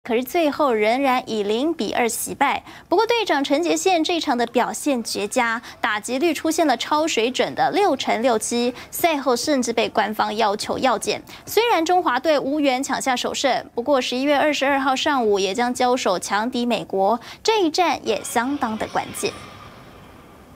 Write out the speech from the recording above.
可是最后仍然以0-2惜败。不过队长陈杰宪这场的表现绝佳，打击率出现了超水准的6成67，赛后甚至被官方要求药检。虽然中华队无缘抢下首胜，不过11月22号上午也将交手强敌美国，这一战也相当的关键。